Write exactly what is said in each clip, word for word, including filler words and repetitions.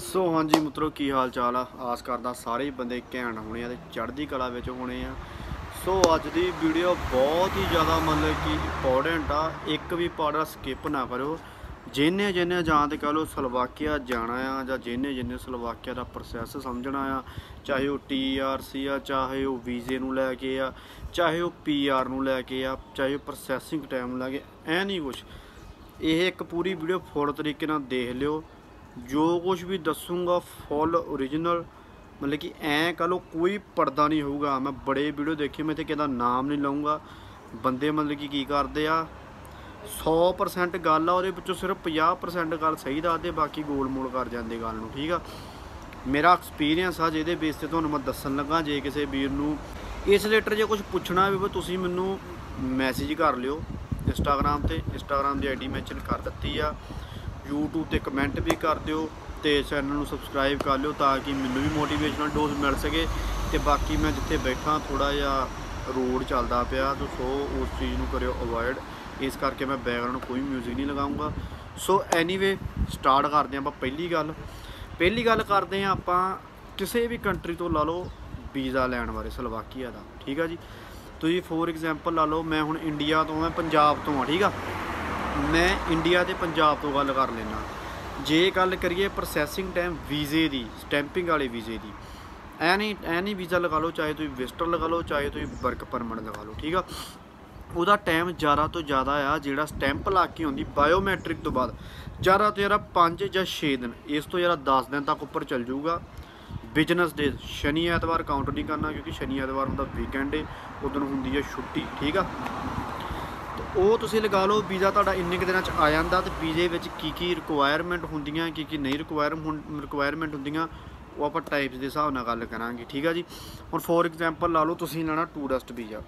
सो हाँ जी मित्रों की हाल चाल आ। आस करदा सारे बंदे घैंट होने आ ते चढ़दी कला विच होने आ। सो अज दी वीडियो बहुत ही ज़्यादा मतलब कि इंपॉर्टेंट आ, एक भी पार्ट स्किप ना करो। जिन्हें जिन्हें जां ते कह लो स्लोवाकिया जाना आ जां जिन्हें जिन्हें स्लोवाकिया का प्रोसैस समझना आ, चाहे वह टी आर सी आ, चाहे वह वीजे नूं लैके आ, चाहे वह पी आर नूं लैके आ, चाहे वह प्रोसैसिंग टाइम लैके ऐ नहीं कुछ। यह एक पूरी वीडियो फुल तरीके नाल देख लियो। जो कुछ भी दसूँगा फुल ओरिजिनल, मतलब कि ऐ कह लो कोई पर्दा नहीं होगा। मैं बड़े वीडियो देखे, मैं तो किसी नाम नहीं लाऊँगा। बंदे मतलब कि की करते आ सौ परसेंट गल आ उहदे विचों सिर्फ पचास परसेंट गल सही दसदे, बाकी गोल मोल कर जाते गल नूं। ठीक आ, मेरा एक्सपीरियंस आ जिहदे बेस ते तुहानूं मैं दस्सण लगा। जे किसी वीर नूं इस रिलेटेड जे कुछ पुछना भी तुसीं मैनूं मैसेज कर लिओ इंस्टाग्राम ते। इंस्टाग्राम की आई डी मैंशन कर दित्ती आ। यूट्यूब ते कमेंट भी कर दिओ ते चैनल नूं सबसक्राइब कर लिओ ताकि मैनूं भी मोटिवेशनल डोज मिल सके। ते बाकी मैं जिथे बैठा थोड़ा जिहा रोड चलदा पिया, तो सो उस चीज़ नूं करिओ अवॉइड। इस करके मैं बैकग्राउंड कोई म्यूजिक नहीं लगाऊंगा। सो एनीवे स्टार्ट करते हैं। आप पहली गल पहली गल करते हैं आपां किसी भी कंट्री तो ला लो वीज़ा लैण बारे स्लोवाकिया का। ठीक है जी, तुसीं फॉर एग्जाम्पल ला लो मैं हुण इंडिया तो मैं पंजाब तो हाँ। ठीक है, मैं इंडिया ते पंजाब तो गल कर लेना। जे गल करिए प्रोसैसिंग टाइम वीज़े की, स्टैंपिंग वाले वीज़े की, ऐ नहीं ऐ नहीं वीज़ा लगा लो, चाहे तुसीं विजिटर लगा लो, चाहे तुसीं वर्क परमिट लगा लो। ठीक है, ਉਹਦਾ टाइम ज़्यादा तो ज़्यादा आ ਜਿਹੜਾ स्टैंप ला के आउंदी बायोमैट्रिक तो बाद ज़्यादा तो ज़्यादा पाँच ਜਾਂ छे दिन, इस तो ज़्यादा दस दिन तक उपर चल जाऊगा। बिजनस डे शनि ऐतवार काउंट नहीं करना क्योंकि शनि ऐतवार हुंदा वीकेंड है, उदन हुंदी है छुट्टी। ठीक है, तो वो तुसीं लगा लो वीज़ा तुहाडा इन्ने क दिनां च आ जांदा। ते वीज़े विच की की रिक्वायरमेंट हुंदियां, की की नहीं रिक्वायर रिक्वायरमेंट हुंदियां, वो आपां टाइप्स के हिसाब नाल गल करांगे। ठीक है जी, हुण फॉर एग्जाम्पल ला लो तुसीं लैणा टूरिस्ट वीज़ा।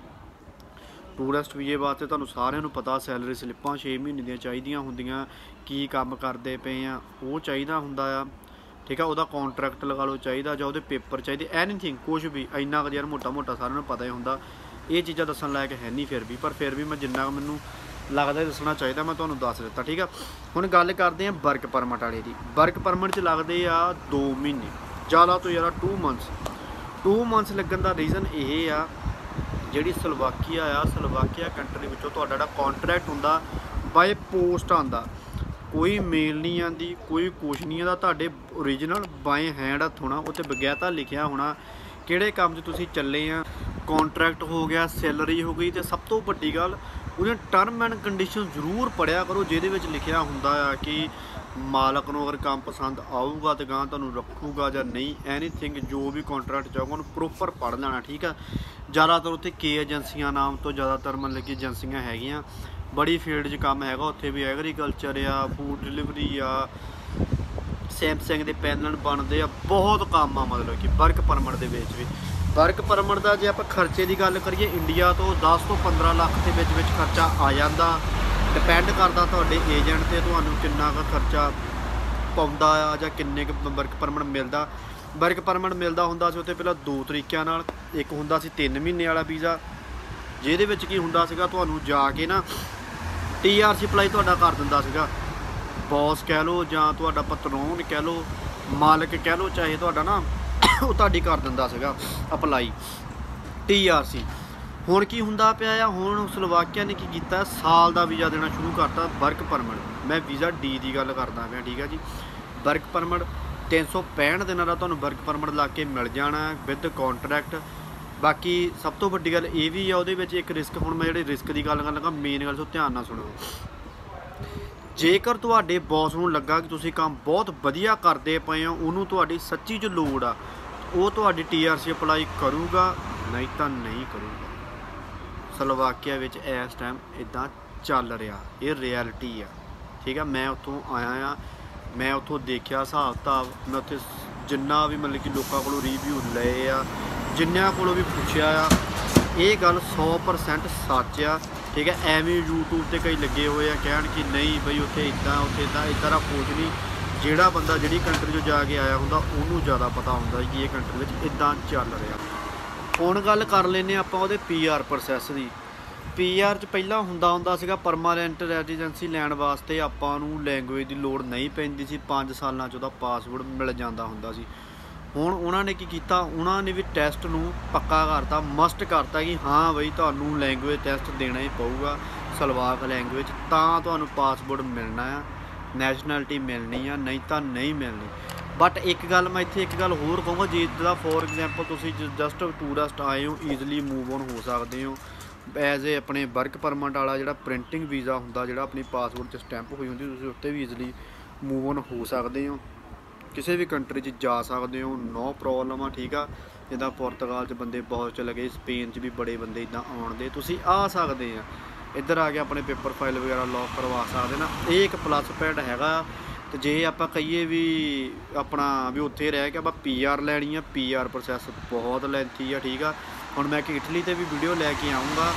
टूरिस्ट वीज़े वास्ते तुहानूं सारिਆਂ ਨੂੰ पता सैलरी स्लिपां छे महीने ਦੀਆਂ ਚਾਹੀਦੀਆਂ ਹੁੰਦੀਆਂ, ਕੀ ਕੰਮ ਕਰਦੇ ਪਏ ਆ ਉਹ ਚਾਹੀਦਾ ਹੁੰਦਾ ਆ। ठीक है, ਉਹਦਾ कॉन्ट्रैक्ट लगा लो चाहिए, ਜਾਂ ਉਹਦੇ पेपर चाहिए, एनीथिंग कुछ भी ਇੰਨਾ ਕੁ ਯਾਰ ਮੋਟਾ ਮੋਟਾ ਸਾਰਿਆਂ ਨੂੰ ਪਤਾ ਹੀ ਹੁੰਦਾ। ਇਹ ਚੀਜ਼ਾਂ ਦੱਸਣ ਲਾਇਕ ਹੈ ਨਹੀਂ ਫਿਰ ਵੀ, ਪਰ ਫਿਰ ਵੀ ਮੈਂ ਜਿੰਨਾ ਮੈਨੂੰ ਲੱਗਦਾ ਦੱਸਣਾ ਚਾਹੀਦਾ ਮੈਂ ਤੁਹਾਨੂੰ ਦੱਸ ਦਿੱਤਾ। ਠੀਕ ਆ, ਹੁਣ ਗੱਲ ਕਰਦੇ ਹਾਂ ਵਰਕ ਪਰਮਿਟ ਵਾਲੇ ਦੀ। ਵਰਕ ਪਰਮਿਟ 'ਚ ਲੱਗਦੇ ਆ ਦੋ ਮਹੀਨੇ, ਜ਼ਿਆਦਾ ਤੋਂ ਜ਼ਿਆਦਾ ਟੂ ਮੰਥਸ। ਟੂ ਮੰਥਸ ਲੱਗਣ ਦਾ ਰੀਜ਼ਨ ਇਹ ਆ ਜਿਹੜੀ ਸਲੋਵਾਕੀਆ ਆ, ਸਲੋਵਾਕੀਆ ਕੰਟਰੀ ਵਿੱਚੋਂ ਤੁਹਾਡਾ ਜਿਹੜਾ ਕੌਂਟਰੈਕਟ ਹੁੰਦਾ ਬਾਏ ਪੋਸਟ ਆਉਂਦਾ, ਕੋਈ ਮੇਲ ਨਹੀਂ ਆਉਂਦੀ, ਕੋਈ ਕੁਛ ਨਹੀਂ ਆਉਂਦਾ। ਤੁਹਾਡੇ ਓਰੀਜਨਲ ਬਾਏ ਹੈਂਡ ਹੱਥ ਹੋਣਾ, ਉੱਤੇ ਬਗੈਤਾ ਲਿਖਿਆ ਹੋਣਾ ਕਿਹੜੇ ਕੰਮ 'ਚ ਤੁਸੀਂ ਚੱਲੇ ਆ। ਕੌਂਟਰੈਕਟ ਹੋ ਗਿਆ, ਸੈਲਰੀ ਹੋ ਗਈ, ਅਤੇ ਸਭ ਤੋਂ ਵੱਡੀ ਗੱਲ ਉਹਦੀਆਂ ਟਰਮ ਐਂਡ ਕੰਡੀਸ਼ਨ ਜ਼ਰੂਰ ਪੜ੍ਹਿਆ ਕਰੋ, ਜਿਹਦੇ ਵਿੱਚ ਲਿਖਿਆ ਹੁੰਦਾ ਆ ਕਿ ਮਾਲਕ ਨੂੰ ਅਗਰ ਕੰਮ ਪਸੰਦ ਆਊਗਾ ਤਾਂ ਗਾਂ ਤੁਹਾਨੂੰ ਰੱਖੂਗਾ ਜਾਂ ਨਹੀਂ। ਐਨੀਥਿੰਗ ਜੋ ਵੀ ਕੌਂਟਰੈਕਟ ਚਾਹੂਗਾ ਉਹਨੂੰ ਪ੍ਰੋਪਰ ਪੜ੍ਹ ਲੈਣਾ। ਠੀਕ ਆ, ज़्यादातर उत्थे के एजेंसियां नाम तो ज़्यादातर मतलब कि एजेंसियां हैगियां, बड़ी फील्ड च काम हैगा उत्थे भी। एग्रीकल्चर आ, फूड डिलीवरी आ, सैमसंग के पैनल बनते आ, बहुत काम आ मतलब कि वर्क परमिट के विच भी। वर्क परमिट का जे आप खर्चे की गल करिए इंडिया तो दस तो पंद्रह लाख के विच विच खर्चा आ जाता। डिपेंड करता तुहाडे एजेंट ते तुहानूं किन्ना क खर्चा पाउंदा आ जां किन्ने क वर्क परमिट मिलदा। वर्क परमिट मिलता हुंदा सी उत्ते पहलां दो तरीकिਆਂ नाल। एक हुंदा सी तीन महीने वाला वीज़ा, जिहदे विच की हुंदा सीगा तुहानूं जाके ना टी आर सी अप्लाई तुहाडा कर दिंदा सीगा बॉस कह लो जां तुहाडा पतरोन कह लो, मालक कह लो, चाहे तुहाडा ना वो तुहाडी कर दिंदा सीगा अप्लाई टी आर सी। हुण की हुंदा पिया आ, हुण स्लोवाकिया ने की कीता साल का वीज़ा देना शुरू करता वर्क परमिट। मैं वीज़ा डी की गल करदा पिया। ठीक है जी, वर्क परमिट तीन सौ पैंठ दिनों का तुहानूं वर्क परमिट ला के मिल जाना विद कॉन्ट्रैक्ट। बाकी सब तो वड्डी गल ये भी है, उहदे एक रिस्क, हुण मैं जिहड़ी रिस्क की गल कर लगा मेन गल तो ध्यान नाल सुणो। जेकर तुहाडे बॉस नूं लगा कि तुसीं काम बहुत वधिया करदे पए हो, उहनूं तुहाडी सच्ची च लोड़ आ, वो तुहाडी टी आर सी अप्लाई करूगा, नहीं तो नहीं करूगा। स्लोवाकिया विच इस टाइम इदां चल रहा, ये रियलिटी आ। ठीक है, मैं उत्थों आया आ, मैं उत्थों देखिया हिसाब किताब, मैं उत्थे जिन्ना भी मतलब कि लोगों को रिव्यू लए आ, जिन्हों को भी पुछया आ, ये गल सौ परसेंट सच आ। ठीक है, एवें यूट्यूब पर कई लगे हुए आ कहण कि नहीं बई उत्थे इदां उत्थे इदां इदां दा कुछ नहीं। जिहड़ा बंदा जिहड़ी कंट्री चों जाके आया हुंदा उहनूं ज़्यादा पता हुंदा कि ये कंट्री विच इदां चल रहा। हुण गल कर लैंदे आपां उहदे पी आर प्रोसैस दी। ਪੀ ਆਰ 'ਚ ਪਹਿਲਾਂ ਹੁੰਦਾ ਹੁੰਦਾ ਸੀਗਾ ਪਰਮਾਨੈਂਟ ਰੈਜ਼ੀਡੈਂਸੀ ਲੈਣ ਵਾਸਤੇ ਆਪਾਂ ਨੂੰ ਲੈਂਗੁਏਜ ਦੀ ਲੋੜ ਨਹੀਂ ਪੈਂਦੀ ਸੀ, ਪੰਜ ਸਾਲਾਂ 'ਚ ਉਹਦਾ ਪਾਸਪੋਰਟ ਮਿਲ ਜਾਂਦਾ ਹੁੰਦਾ ਸੀ। ਹੁਣ ਉਹਨਾਂ ਨੇ ਕੀ ਕੀਤਾ, ਉਹਨਾਂ ਨੇ ਵੀ ਟੈਸਟ ਨੂੰ ਪੱਕਾ ਕਰਤਾ, ਮਸਟ ਕਰਤਾ ਕਿ ਹਾਂ ਬਈ ਤੁਹਾਨੂੰ ਲੈਂਗੁਏਜ ਟੈਸਟ ਦੇਣਾ ਹੀ ਪਊਗਾ ਸਲਵਾਕ ਲੈਂਗੁਏਜ, ਤਾਂ ਤੁਹਾਨੂੰ ਪਾਸਪੋਰਟ ਮਿਲਣਾ ਆ, ਨੈਸ਼ਨੈਲਿਟੀ ਮਿਲਣੀ ਆ, ਨਹੀਂ ਤਾਂ ਨਹੀਂ ਮਿਲਣੀ। ਬਟ ਇੱਕ ਗੱਲ ਮੈਂ ਇੱਥੇ ਇੱਕ ਗੱਲ ਹੋਰ ਕਹੂੰਗਾ, ਜੇ ਜਿੱਦਾਂ ਫੋਰ ਐਗਜ਼ਾਮਪਲ ਤੁਸੀਂ ਜਸਟ ਟੂਰਿਸਟ ਆਏ ਹੋ, ਈਜ਼ਲੀ ਮੂਵ ਔਨ ਹੋ ਸਕਦੇ ਹੋ ਐਜ਼ ਏ ਆਪਣੇ ਵਰਕ ਪਰਮਿਟ ਵਾਲਾ ਜਿਹੜਾ ਪ੍ਰਿੰਟਿੰਗ ਵੀਜ਼ਾ ਹੁੰਦਾ, ਜਿਹੜਾ ਆਪਣੀ ਪਾਸਪੋਰਟ 'ਚ ਸਟੈਂਪ ਹੋਈ ਹੁੰਦੀ, ਤੁਸੀਂ ਉੱਤੇ ਵੀ ਈਜ਼ਲੀ ਮੂਵ ਔਨ ਹੋ ਸਕਦੇ ਹੋ, ਕਿਸੇ ਵੀ ਕੰਟਰੀ 'ਚ ਜਾ ਸਕਦੇ ਹੋ, ਨੋ ਪ੍ਰੋਬਲਮ ਆ। ਠੀਕ ਆ, ਜਿੱਦਾਂ ਪੁਰਤਗਾਲ 'ਚ ਬੰਦੇ ਬਹੁਤ ਚਲੇ ਗਏ, ਸਪੇਨ 'ਚ ਵੀ ਬੜੇ ਬੰਦੇ ਇੱਦਾਂ ਆਉਣ ਦੇ, ਤੁਸੀਂ ਆ ਸਕਦੇ ਆ, ਇੱਧਰ ਆ ਕੇ ਆਪਣੇ ਪੇਪਰ ਫਾਈਲ ਵਗੈਰਾ ਲੌਕ ਕਰਵਾ ਸਕਦੇ ਨਾ, ਇਹ ਇੱਕ ਪਲੱਸ ਪੁਆਇੰਟ ਹੈਗਾ। ਤੇ ਜੇ ਆਪਾਂ ਕਹੀਏ ਵੀ ਆਪਣਾ ਵੀ ਉੱਥੇ ਰਹਿ ਕੇ ਆਪਾਂ ਪੀ ਆਰ ਲੈਣੀ ਆ, ਪੀ ਆਰ ਪ੍ਰੋਸੈਸ ਬਹੁਤ ਲੈਂਥੀ ਆ। ਠੀਕ ਆ, ਹੁਣ ਮੈਂ ਕਿ ਇਟਲੀ 'ਤੇ ਵੀ ਵੀਡੀਓ ਲੈ ਕੇ ਆਊਂਗਾ।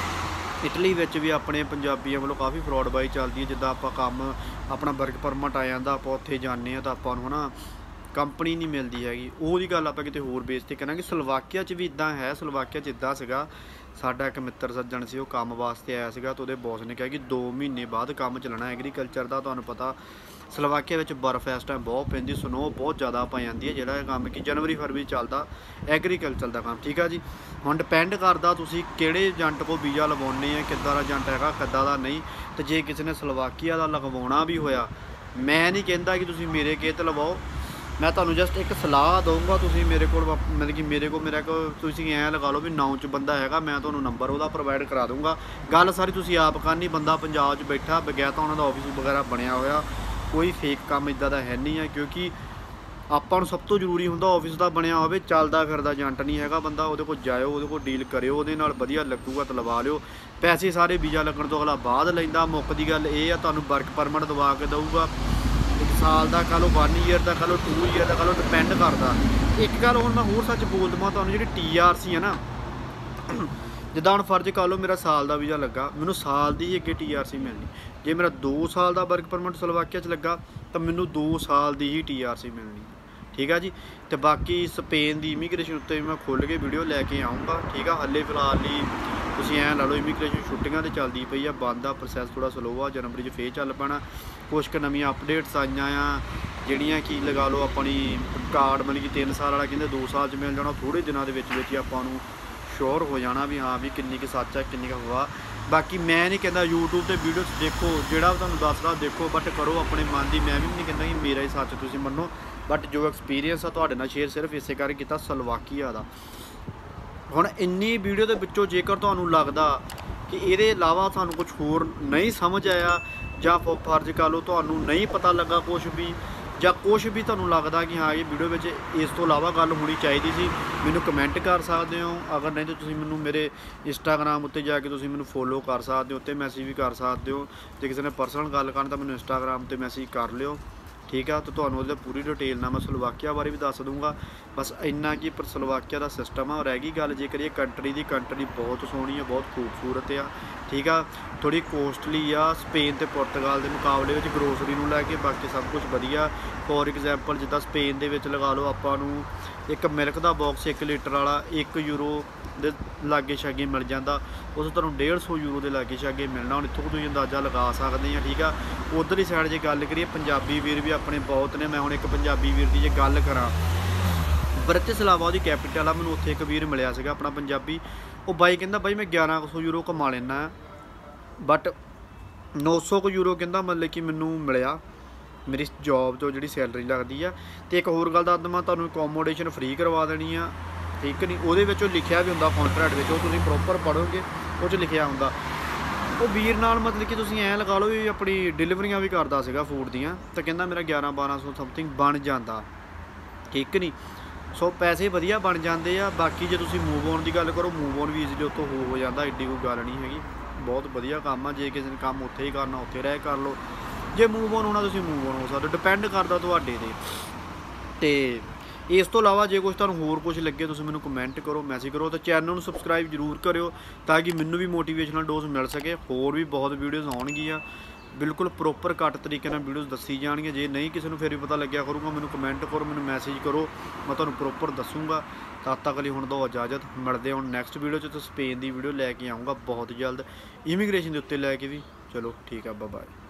ਇਟਲੀ ਵਿੱਚ ਵੀ ਆਪਣੇ ਪੰਜਾਬੀਆਂ ਵੱਲੋਂ ਕਾਫੀ ਫਰੋਡ ਬਾਈ ਚੱਲਦੀ ਹੈ, ਜਿੱਦਾਂ ਆਪਾਂ ਕੰਮ ਆਪਣਾ ਵਰਕ ਪਰਮਿਟ ਆ ਜਾਂਦਾ, ਆਪਾਂ ਉੱਥੇ ਜਾਂਦੇ ਹਾਂ ਤਾਂ ਆਪਾਂ ਨੂੰ ਹੈ ਨਾ ਕੰਪਨੀ ਨਹੀਂ ਮਿਲਦੀ ਹੈਗੀ, ਉਹਦੀ ਗੱਲ ਆਪਾਂ ਕਿਤੇ ਹੋਰ ਬੇਸ 'ਤੇ ਕਰਾਂਗੇ। ਸਲੋਵਾਕੀਆ 'ਚ ਵੀ ਇੱਦਾਂ ਹੈ, ਸਲੋਵਾਕੀਆ 'ਚ ਇੱਦਾਂ ਸੀਗਾ, ਸਾਡਾ ਇੱਕ ਮਿੱਤਰ ਸੱਜਣ ਸੀ, ਉਹ ਕੰਮ ਵਾਸਤੇ ਆਇਆ ਸੀਗਾ, ਤਾਂ ਉਹਦੇ ਬੌਸ ਨੇ ਕਿਹਾ ਕਿ ਦੋ ਮਹੀਨੇ ਬਾਅਦ ਕੰਮ ਚੱਲਣਾ ਐਗਰੀਕਲਚਰ ਦਾ। ਤੁਹਾਨੂੰ ਪਤਾ ਸਲੋਵਾਕੀਆ ਵਿੱਚ ਬਰਫ਼ ਇਸ ਟਾਈਮ ਬਹੁਤ ਪੈਂਦੀ, ਸਨੋ ਬਹੁਤ ਜ਼ਿਆਦਾ ਪੈ ਜਾਂਦੀ ਹੈ, ਜਿਹੜਾ ਇਹ ਕੰਮ ਕਿ ਜਨਵਰੀ ਫਰਵਰੀ ਚੱਲਦਾ ਐਗਰੀਕਲਚਰ ਦਾ ਕੰਮ। ਠੀਕ ਆ ਜੀ, ਹੁਣ ਡਿਪੈਂਡ ਕਰਦਾ ਤੁਸੀਂ ਕਿਹੜੇ ਏਜੰਟ ਕੋਲ ਵੀਜ਼ਾ ਲਵਾਉਣੇ ਆ, ਕਿੱਦਾਂ ਦਾ ਏਜੰਟ ਹੈਗਾ, ਕਿੱਦਾਂ ਦਾ ਨਹੀਂ। ਅਤੇ ਜੇ ਕਿਸੇ ਨੇ ਸਲੋਵਾਕੀਆ ਦਾ ਲਗਵਾਉਣਾ ਵੀ ਹੋਇਆ, ਮੈਂ ਨਹੀਂ ਕਹਿੰਦਾ ਕਿ ਤੁਸੀਂ ਮੇਰੇ ਕਿਸੇ 'ਤੇ ਲਵਾਓ, ਮੈਂ ਤੁਹਾਨੂੰ ਜਸਟ ਇੱਕ ਸਲਾਹ ਦਊਂਗਾ। ਤੁਸੀਂ ਮੇਰੇ ਕੋਲ ਮਤਲਬ ਕਿ ਮੇਰੇ ਕੋਲ ਮੇਰਾ ਕੋਲ ਤੁਸੀਂ ਐਂ ਲਗਾ ਲਓ ਵੀ ਨੌਂ 'ਚ ਬੰਦਾ ਹੈਗਾ, ਮੈਂ ਤੁਹਾਨੂੰ ਨੰਬਰ ਉਹਦਾ ਪ੍ਰੋਵਾਈਡ ਕਰਾ ਦੂੰਗਾ। ਗੱਲ ਸਾਰੀ ਤੁਸੀਂ ਆਪ ਕਰਨੀ, ਬੰਦਾ ਪੰਜਾਬ 'ਚ ਬੈਠਾ ਬਗੈਰ ਤਾਂ ਉਹਨਾਂ ਦਾ ਆਫਿਸ ਵਗੈਰਾ ਬਣਿਆ ਹੋਇਆ, ਕੋਈ ਫੇਕ ਕੰਮ ਇੱਦਾਂ ਦਾ ਹੈ ਨਹੀਂ ਆ, ਕਿਉਂਕਿ ਆਪਾਂ ਨੂੰ ਸਭ ਤੋਂ ਜ਼ਰੂਰੀ ਹੁੰਦਾ ਆਫਿਸ ਦਾ ਬਣਿਆ ਹੋਵੇ, ਚੱਲਦਾ ਫਿਰਦਾ ਏਜੰਟ ਨਹੀਂ ਹੈਗਾ ਬੰਦਾ, ਉਹਦੇ ਕੋਲ ਜਾਇਓ, ਉਹਦੇ ਕੋਲ ਡੀਲ ਕਰਿਓ, ਉਹਦੇ ਨਾਲ ਵਧੀਆ ਲੱਗੂਗਾ ਤਾਂ ਲਵਾ ਲਿਓ। ਪੈਸੇ ਸਾਰੇ ਵੀਜ਼ਾ ਲੱਗਣ ਤੋਂ ਅਗਲਾ ਬਾਅਦ ਲੈਂਦਾ। ਮੁੱਕ ਦੀ ਗੱਲ ਇਹ ਆ, ਤੁਹਾਨੂੰ ਵਰਕ ਪਰਮਿਟ ਦਵਾ ਕੇ ਦਊਗਾ, ਇੱਕ ਸਾਲ ਦਾ ਕਹ ਲਓ, ਵਨ ਈਅਰ ਦਾ ਕਹ ਲਓ, ਟੂ ਈਅਰ ਦਾ ਕਹ ਲਓ, ਡਿਪੈਂਡ ਕਰਦਾ। ਇੱਕ ਗੱਲ ਹੁਣ ਮੈਂ ਹੋਰ ਸੱਚ ਬੋਲ ਦੇਵਾਂ ਤੁਹਾਨੂੰ, ਜਿਹੜੀ ਟੀ ਆਰ ਸੀ ਹੈ ਨਾ, ਜਿੱਦਾਂ ਹੁਣ ਫਰਜ਼ ਕਰ ਲਓ ਮੇਰਾ ਸਾਲ ਦਾ ਵੀਜ਼ਾ ਲੱਗਾ, ਮੈਨੂੰ ਸਾਲ ਦੀ ਹੀ ਅੱਗੇ ਟੀ ਆਰ ਸੀ ਮਿਲਣੀ। ਜੇ ਮੇਰਾ ਦੋ ਸਾਲ ਦਾ ਵਰਕ ਪਰਮਿਟ ਸਲੋਵਾਕੀਆ 'ਚ ਲੱਗਾ ਤਾਂ ਮੈਨੂੰ ਦੋ ਸਾਲ ਦੀ ਹੀ ਟੀ ਆਰ ਸੀ ਮਿਲਣੀ। ਠੀਕ ਆ ਜੀ, ਅਤੇ ਬਾਕੀ ਸਪੇਨ ਦੀ ਇਮੀਗ੍ਰੇਸ਼ਨ ਉੱਤੇ ਵੀ ਮੈਂ ਖੁੱਲ੍ਹ ਕੇ ਵੀਡੀਓ ਲੈ ਕੇ ਆਊਂਗਾ। ਠੀਕ ਆ, ਹਾਲੇ ਫਿਲਹਾਲ ਲਈ ਤੁਸੀਂ ਐਂ ਲਾ ਲਓ ਇਮੀਗ੍ਰੇਸ਼ਨ ਛੁੱਟੀਆਂ 'ਤੇ ਚੱਲਦੀ ਪਈ ਆ, ਬੰਦ ਆ, ਪ੍ਰੋਸੈਸ ਥੋੜ੍ਹਾ ਸਲੋ ਆ, ਜਨਵਰੀ 'ਚ ਫੇਰ ਚੱਲ ਪੈਣਾ। ਕੁਛ ਕੁ ਨਵੀਆਂ ਅਪਡੇਟਸ ਆਈਆਂ ਆ, ਜਿਹੜੀਆਂ ਕਿ ਲਗਾ ਲਓ ਆਪਣੀ ਕਾਰਡ ਮਤਲਬ ਕਿ ਤਿੰਨ ਸਾਲ ਵਾਲਾ ਕਹਿੰਦੇ ਦੋ ਸਾਲ 'ਚ ਮਿਲ ਜਾਣਾ, ਥੋੜ੍ਹੇ ਦਿਨਾਂ ਦੇ ਵਿੱਚ ਵਿੱਚ ਹੀ ਆਪਾਂ ਨੂੰ ਸ਼ੋਰ ਹੋ ਜਾਣਾ ਵੀ ਹਾਂ ਵੀ ਕਿੰਨੀ ਕੁ ਸੱਚ ਹੈ, ਕਿੰਨੀ ਕੁ ਹਵਾ। ਬਾਕੀ ਮੈਂ ਨਹੀਂ ਕਹਿੰਦਾ ਯੂਟਿਊਬ 'ਤੇ ਵੀਡੀਓ ਦੇਖੋ, ਜਿਹੜਾ ਤੁਹਾਨੂੰ ਦੱਸਦਾ ਦੇਖੋ, ਬਟ ਕਰੋ ਆਪਣੇ ਮਨ ਦੀ। ਮੈਂ ਵੀ ਨਹੀਂ ਕਹਿੰਦਾ ਕਿ ਮੇਰਾ ਹੀ ਸੱਚ ਤੁਸੀਂ ਮੰਨੋ, ਬਟ ਜੋ ਐਕਸਪੀਰੀਅੰਸ ਆ ਤੁਹਾਡੇ ਨਾਲ ਸ਼ੇਅਰ ਸਿਰਫ ਇਸੇ ਕਰਕੇ ਕੀਤਾ ਸਲੋਵਾਕੀਆ ਦਾ। ਹੁਣ ਇੰਨੀ ਵੀਡੀਓ ਦੇ ਵਿੱਚੋਂ ਜੇਕਰ ਤੁਹਾਨੂੰ ਲੱਗਦਾ ਕਿ ਇਹਦੇ ਇਲਾਵਾ ਤੁਹਾਨੂੰ ਕੁਝ ਹੋਰ ਨਹੀਂ ਸਮਝ ਆਇਆ, ਜਾਂ ਫਰਜ਼ ਕਰ ਲਓ ਤੁਹਾਨੂੰ ਨਹੀਂ ਪਤਾ ਲੱਗਾ ਕੁਛ ਵੀ, ਜਾਂ ਕੁਛ ਵੀ ਤੁਹਾਨੂੰ ਲੱਗਦਾ ਕਿ ਹਾਂ ਇਹ ਵੀਡੀਓ ਵਿੱਚ ਇਸ ਤੋਂ ਇਲਾਵਾ ਗੱਲ ਹੋਣੀ ਚਾਹੀਦੀ ਸੀ, ਮੈਨੂੰ ਕਮੈਂਟ ਕਰ ਸਕਦੇ ਹੋ। ਅਗਰ ਨਹੀਂ ਤਾਂ ਤੁਸੀਂ ਮੈਨੂੰ ਮੇਰੇ ਇੰਸਟਾਗ੍ਰਾਮ ਉੱਤੇ ਜਾ ਕੇ ਤੁਸੀਂ ਮੈਨੂੰ ਫੋਲੋ ਕਰ ਸਕਦੇ ਹੋ, ਉੱਤੇ ਮੈਸੇਜ ਵੀ ਕਰ ਸਕਦੇ ਹੋ। ਜੇ ਕਿਸੇ ਨੇ ਪਰਸਨਲ ਗੱਲ ਕਰਨ ਤਾਂ ਮੈਨੂੰ ਇੰਸਟਾਗ੍ਰਾਮ 'ਤੇ ਮੈਸੇਜ ਕਰ ਲਿਓ। ਠੀਕ ਆ, ਤਾਂ ਤੁਹਾਨੂੰ ਉਹਦੇ ਪੂਰੀ ਡਿਟੇਲ ਨਾਲ ਮੈਂ ਸਲੋਵਾਕੀਆ ਬਾਰੇ ਵੀ ਦੱਸ ਦੂੰਗਾ। ਬਸ ਇੰਨਾ ਕਿ ਪਰ ਸਲੋਵਾਕੀਆ ਦਾ ਸਿਸਟਮ ਆ। ਰਹਿ ਗਈ ਗੱਲ ਜੇਕਰ ਇਹ ਕੰਟਰੀ ਦੀ, ਕੰਟਰੀ ਬਹੁਤ ਸੋਹਣੀ ਆ, ਬਹੁਤ ਖੂਬਸੂਰਤ ਆ। ਠੀਕ ਆ, ਥੋੜ੍ਹੀ ਕੋਸਟਲੀ ਆ ਸਪੇਨ ਅਤੇ ਪੁਰਤਗਾਲ ਦੇ ਮੁਕਾਬਲੇ ਵਿੱਚ ਗਰੋਸਰੀ ਨੂੰ ਲੈ ਕੇ, ਬਾਕੀ ਸਭ ਕੁਝ ਵਧੀਆ। ਫੋਰ ਐਗਜ਼ਾਮਪਲ ਜਿੱਦਾਂ ਸਪੇਨ ਦੇ ਵਿੱਚ ਲਗਾ ਲਓ ਆਪਾਂ ਨੂੰ ਇੱਕ ਮਿਲਕ ਦਾ ਬਾਕਸ ਇੱਕ ਲੀਟਰ ਵਾਲਾ ਇੱਕ ਯੂਰੋ ਦੇ ਲਾਗੇ ਛਾਗੇ ਮਿਲ ਜਾਂਦਾ, ਉਸ ਤੁਹਾਨੂੰ ਡੇਢ ਸੌ ਯੂਰੋ ਦੇ ਲਾਗੇ ਛਾਗੇ ਮਿਲਣਾ। ਹੁਣ ਇੱਥੋਂ ਤੁਸੀਂ ਅੰਦਾਜ਼ਾ ਲਗਾ ਸਕਦੇ ਆ। ਠੀਕ ਆ, ਉੱਧਰਲੀ ਸਾਈਡ ਜੇ ਗੱਲ ਕਰੀਏ, ਪੰਜਾਬੀ ਵੀਰ ਵੀ ਆਪਣੇ ਬਹੁਤ ਨੇ। ਮੈਂ ਹੁਣ ਇੱਕ ਪੰਜਾਬੀ ਵੀਰ ਦੀ ਜੇ ਗੱਲ ਕਰਾਂ, ਬ੍ਰਿਟਿਸਲਾਵਾ ਉਹਦੀ ਕੈਪੀਟਲ ਆ, ਮੈਨੂੰ ਉੱਥੇ ਇੱਕ ਵੀਰ ਮਿਲਿਆ ਸੀਗਾ ਆਪਣਾ ਪੰਜਾਬੀ। ਉਹ ਬਾਈ ਕਹਿੰਦਾ ਬਾਈ ਮੈਂ ਗਿਆਰਾਂ ਕੁ ਸੌ ਯੂਰੋ ਕਮਾ ਲੈਂਦਾ, ਬਟ ਨੌ ਸੌ ਕੁ ਯੂਰੋ ਕਹਿੰਦਾ ਮਤਲਬ ਕਿ ਮੈਨੂੰ ਮਿਲਿਆ ਮੇਰੀ ਜੋਬ ਤੋਂ ਜਿਹੜੀ ਸੈਲਰੀ ਲੱਗਦੀ ਆ। ਅਤੇ ਇੱਕ ਹੋਰ ਗੱਲ ਦੱਸ ਦੇਵਾਂ ਤੁਹਾਨੂੰ, ਅਕੋਮੋਡੇਸ਼ਨ ਫ੍ਰੀ ਕਰਵਾ ਦੇਣੀ ਆ। ਠੀਕ ਨਹੀਂ, ਉਹਦੇ ਵਿੱਚ ਉਹ ਲਿਖਿਆ ਵੀ ਹੁੰਦਾ ਕੰਟਰੈਕਟ ਵਿੱਚ, ਉਹ ਤੁਸੀਂ ਪ੍ਰੋਪਰ ਪੜ੍ਹੋਗੇ ਉਹ 'ਚ ਲਿਖਿਆ ਹੁੰਦਾ। ਉਹ ਵੀਰ ਨਾਲ ਮਤਲਬ ਕਿ ਤੁਸੀਂ ਐਂ ਲਗਾ ਲਓ ਵੀ ਆਪਣੀ ਡਿਲੀਵਰੀਆਂ ਵੀ ਕਰਦਾ ਸੀਗਾ ਫੂਡ ਦੀਆਂ, ਤਾਂ ਕਹਿੰਦਾ ਮੇਰਾ ਗਿਆਰਾਂ ਬਾਰਾਂ ਸੌ ਸਮਥਿੰਗ ਬਣ ਜਾਂਦਾ। ਠੀਕ ਨਹੀਂ, ਸੋ ਪੈਸੇ ਵਧੀਆ ਬਣ ਜਾਂਦੇ ਆ। ਬਾਕੀ ਜੇ ਤੁਸੀਂ ਮੂਵ ਔਨ ਦੀ ਗੱਲ ਕਰੋ, ਮੂਵ ਔਨ ਵੀ ਈਜ਼ੀਲੀ ਉੱਥੋਂ ਹੋ ਹੋ ਜਾਂਦਾ, ਐਡੀ ਕੋਈ ਗੱਲ ਨਹੀਂ ਹੈਗੀ। ਬਹੁਤ ਵਧੀਆ ਕੰਮ ਆ। ਜੇ ਕਿਸੇ ਨੇ ਕੰਮ ਉੱਥੇ ਹੀ ਕਰਨਾ ਉੱਥੇ ਰਹਿ ਕਰ ਲਓ, ਜੇ ਮੂਵ ਔਨ ਹੋਣਾ ਤੁਸੀਂ ਮੂਵ ਔਨ ਹੋ ਸਕਦੇ, ਡਿਪੈਂਡ ਕਰਦਾ ਤੁਹਾਡੇ 'ਤੇ। ਅਤੇ ਇਸ ਤੋਂ ਇਲਾਵਾ ਜੇ ਕੁਛ ਤੁਹਾਨੂੰ ਹੋਰ ਕੁਛ ਲੱਗੇ ਤੁਸੀਂ ਮੈਨੂੰ ਕਮੈਂਟ ਕਰੋ, ਮੈਸੇਜ ਕਰੋ, ਅਤੇ ਚੈਨਲ ਨੂੰ ਸਬਸਕ੍ਰਾਈਬ ਜ਼ਰੂਰ ਕਰਿਓ ਤਾਂ ਕਿ ਮੈਨੂੰ ਵੀ ਮੋਟੀਵੇਸ਼ਨਲ ਡੋਜ਼ ਮਿਲ ਸਕੇ। ਹੋਰ ਵੀ ਬਹੁਤ ਵੀਡੀਓਜ਼ ਆਉਣਗੀਆਂ, बिल्कुल प्रोपर कट तरीके नाल वीडियोज़ दसी जाएंगे। जे नहीं किसी को फिर भी पता लग्या करूँगा मैंने कमेंट करो, मैंने मैसेज करो, मैं तुहानूं प्रोपर दसूँगा। तद तक लिए हुण दो इजाजत, मिलते हुण नैक्सट वीडियो च। तो स्पेन की वीडियो लैके आऊँगा बहुत जल्द, इमीग्रेशन के उत्ते लैके भी। चलो ठीक है, बाय बाय।